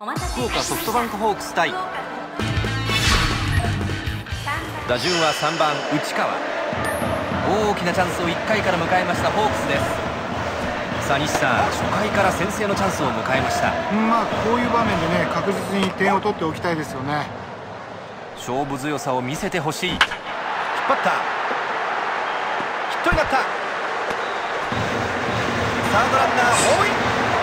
福岡ソフトバンクホークス対打順は3番内川。大きなチャンスを1回から迎えましたホークスです。さあ西さん、初回から先制のチャンスを迎えました。 こういう場面でね、確実に点を取っておきたいですよね。 勝負強さを見せてほしい。引っ張った、ヒットになった。サードランナーホームイン。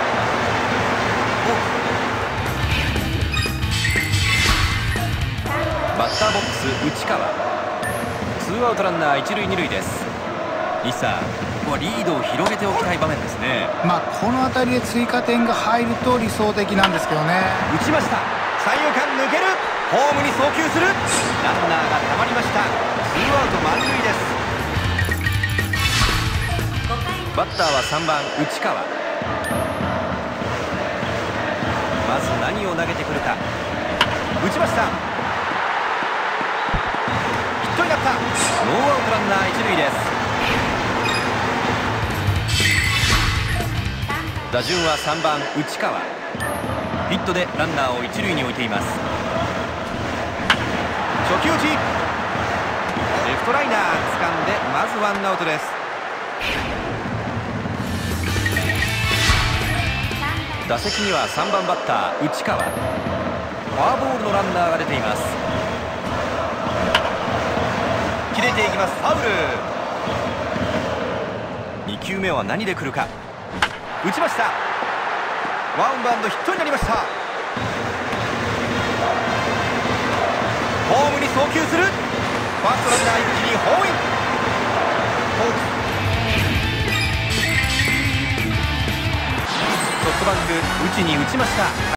バッターボックス内川。ツーアウトランナー一塁二塁です。西さん、ここはリードを広げておきたい場面ですね。 この辺りで追加点が入ると理想的なんですけどね。 打ちました。三遊間抜ける。ホームに送球する。ランナーがたまりました。ツーアウト満塁です。バッターは3番内川。まず何を投げてくるか。打ちました。ヒットになった。ノーアウトランナー一塁です。打順は3番内川。ヒットでランナーを一塁に置いています。初球打ち、レフトライナー掴んで、まずワンアウトです。打席には3番バッター内川。フォアボールのランナーが出ています。切れていきます。ファウル。2球目は何で来るか。打ちました。ワンバウンドヒットになりました。ホームに送球する。ファーストランナー一気にホームイン。ソフトバンク、内に打ちました。